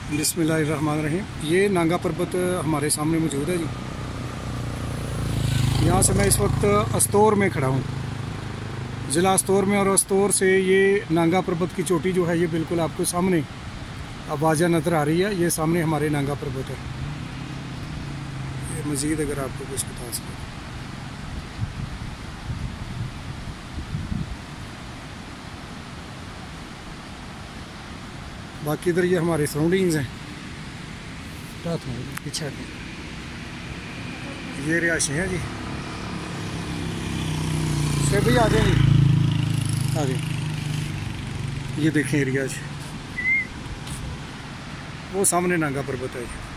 बिस्मिल्लाहिर्रहमानिर्रहीम। ये नांगा पर्वत हमारे सामने मौजूद है जी। यहाँ से मैं इस वक्त अस्तौर में खड़ा हूँ, ज़िला अस्तौर में, और अस्तौर से ये नांगा पर्वत की चोटी जो है ये बिल्कुल आपको सामने अब वाज़ह नज़र आ रही है। ये सामने हमारे नांगा पर्वत है। ये मज़ीद अगर आपको कुछ बता सकें, बाकी इधर ये हमारे सराउंडिंग्स हैं। पीछे ये रिहायशी हैं जी। से भी आ जाए जी, आ जाए। ये देखें एरिया, वो सामने नांगा पर्वत है।